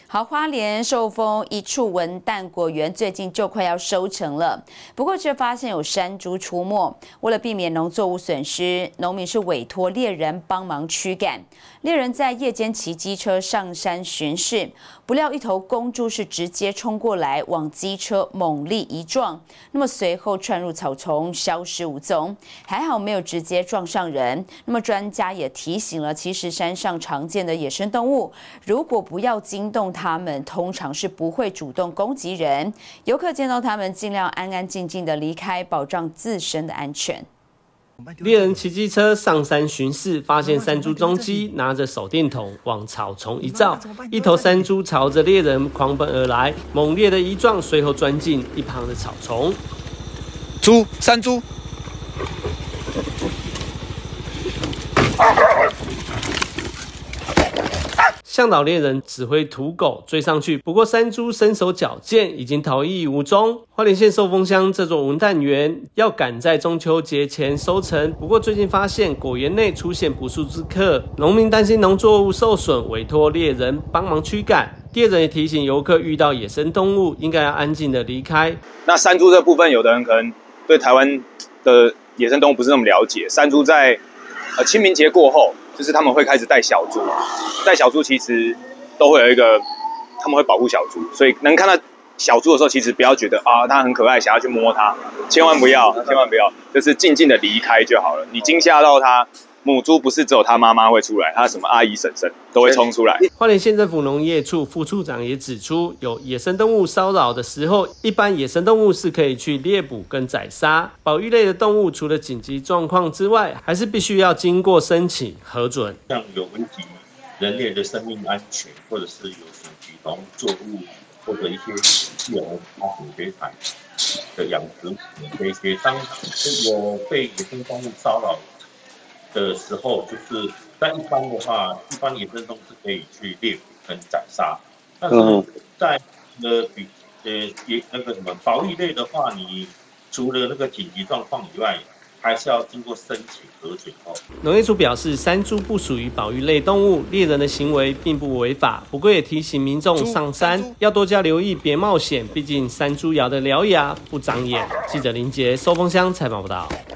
好，花莲寿丰一处文旦果园最近就快要收成了，不过却发现有山猪出没。为了避免农作物损失，农民是委托猎人帮忙驱赶。猎人在夜间骑机车上山巡视，不料一头公猪是直接冲过来，往机车猛力一撞，那么随后窜入草丛，消失无踪。还好没有直接撞上人。那么专家也提醒了，其实山上常见的野生动物，如果不要惊动它们，通常是不会主动攻击人。游客见到它们，尽量安安静静的离开，保障自身的安全。 猎人骑机车上山巡视，发现山猪踪迹，拿着手电筒往草丛一照，一头山猪朝着猎人狂奔而来，猛烈的一撞，随后钻进一旁的草丛。 山猪。 向导猎人指挥土狗追上去，不过山猪身手矫健，已经逃逸无踪。花莲县寿丰乡这座文旦园要赶在中秋节前收成，不过最近发现果园内出现不速之客，农民担心农作物受损，委托猎人帮忙驱赶。猎人也提醒游客，遇到野生动物应该要安静的离开。 那山猪这部分，有的人可能对台湾的野生动物不是那么了解。山猪在清明节过后，就是他们会开始带小猪，带小猪其实都会有一个，他们会保护小猪，所以能看到小猪的时候，其实不要觉得啊它很可爱，想要去摸它，千万不要，就是静静的离开就好了。你惊吓到它，母猪不是只有它妈妈会出来，它什么阿姨婶婶都会冲出来。 花莲县政府农业处副处长也指出，有野生动物骚扰的时候，一般野生动物是可以去猎捕跟宰杀。保育类的动物，除了紧急状况之外，还是必须要经过申请核准。 像有危及人类的生命安全，或者是有损及农作物或者一些自然发展水产的养殖这些，当有被野生动物骚扰的时候，就是在一般的话，一般野生动物是可以去猎捕跟宰杀，但是在那个什么保育类的话，你除了那个紧急状况以外，还是要经过申请核准后。 农业处表示，山猪不属于保育类动物，猎人的行为并不违法。不过也提醒民众上山要多加留意，别冒险。毕竟山猪咬得獠牙不长眼。记者林杰寿丰乡采访报道。